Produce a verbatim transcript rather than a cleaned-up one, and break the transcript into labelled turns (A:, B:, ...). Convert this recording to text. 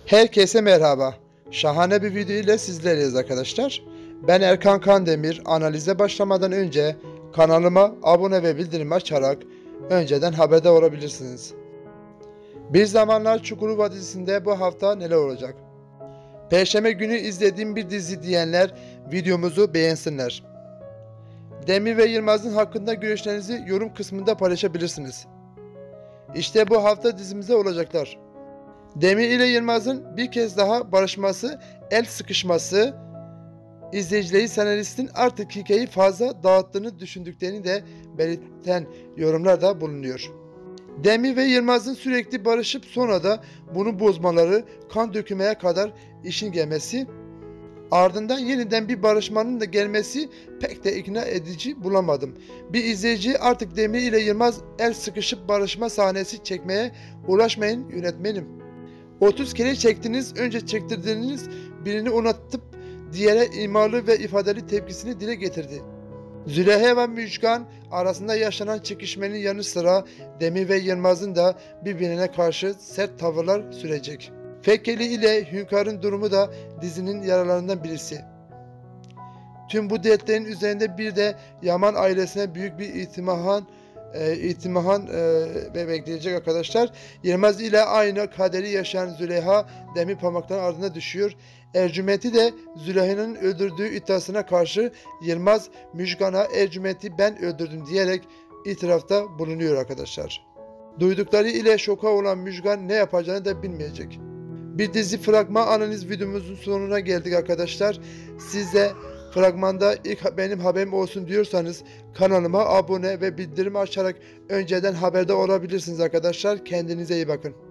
A: Herkese merhaba. Şahane bir video ile sizlerleyiz arkadaşlar. Ben Erkan Kandemir. Analize başlamadan önce kanalıma abone ve bildirim açarak önceden haberdar olabilirsiniz. Bir Zamanlar Çukurova dizisinde bu hafta neler olacak? Perşembe günü izlediğim bir dizi diyenler videomuzu beğensinler. Demir ve Yılmaz'ın hakkında görüşlerinizi yorum kısmında paylaşabilirsiniz. İşte bu hafta dizimizde olacaklar. Demir ile Yılmaz'ın bir kez daha barışması, el sıkışması, izleyicileri senaristin artık hikayeyi fazla dağıttığını düşündüklerini de belirten yorumlarda bulunuyor. Demir ve Yılmaz'ın sürekli barışıp sonra da bunu bozmaları, kan dökülmeye kadar işin gelmesi, ardından yeniden bir barışmanın da gelmesi pek de ikna edici bulamadım. Bir izleyici artık Demir ile Yılmaz el sıkışıp barışma sahnesi çekmeye uğraşmayın yönetmenim. otuz kere çektiniz, önce çektirdiğiniz birini unutup diğere imalı ve ifadeli tepkisini dile getirdi. Züleyha ve Müjgan arasında yaşanan çekişmenin yanı sıra Demir ve Yılmaz'ın da birbirine karşı sert tavırlar sürecek. Fekeli ile Hünkar'ın durumu da dizinin yaralarından birisi. Tüm bu dertlerin üzerinde bir de Yaman ailesine büyük bir itimahan e, itimahan e, bekleyecek arkadaşlar. Yılmaz ile aynı kaderi yaşayan Züleyha demir parmakların ardına düşüyor. Ercüment'i de Züleyha'nın öldürdüğü iddiasına karşı Yılmaz Müjgan'a Ercüment'i ben öldürdüm diyerek itirafta bulunuyor arkadaşlar. Duydukları ile şoka olan Müjgan ne yapacağını da bilmeyecek. Bir dizi fragman analiz videomuzun sonuna geldik arkadaşlar. Siz de fragmanda ilk benim haberim olsun diyorsanız kanalıma abone ve bildirim açarak önceden haberdar olabilirsiniz arkadaşlar. Kendinize iyi bakın.